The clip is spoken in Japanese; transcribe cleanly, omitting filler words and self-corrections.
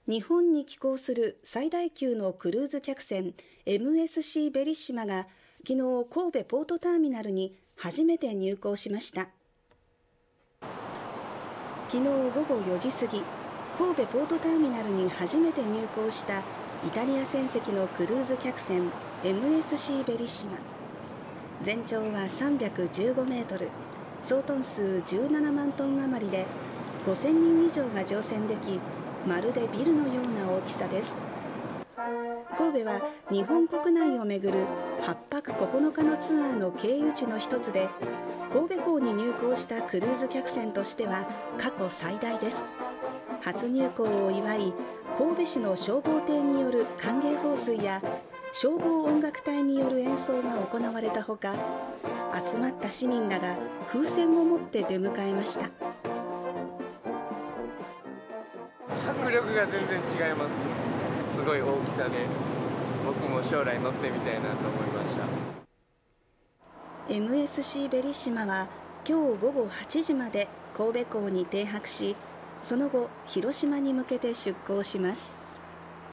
日本に寄港する最大級のクルーズ客船 MSC ベリッシマが昨日神戸ポートターミナルに初めて入港しました。昨日午後4時過ぎ、神戸ポートターミナルに初めて入港したイタリア船籍のクルーズ客船 MSC ベリッシマ。全長は315メートル、総トン数17万トン余りで5000人以上が乗船でき、まるでビルのような大きさです。神戸は日本国内を巡る8泊9日のツアーの経由地の一つで、神戸港に入港したクルーズ客船としては過去最大です。初入港を祝い、神戸市の消防艇による歓迎放水や消防音楽隊による演奏が行われたほか、集まった市民らが風船を持って出迎えました。 迫力が全然違います。すごい大きさで、僕も将来乗ってみたいなと思いました。 MSC ベリッシマは今日午後8時まで神戸港に停泊し、その後広島に向けて出港します。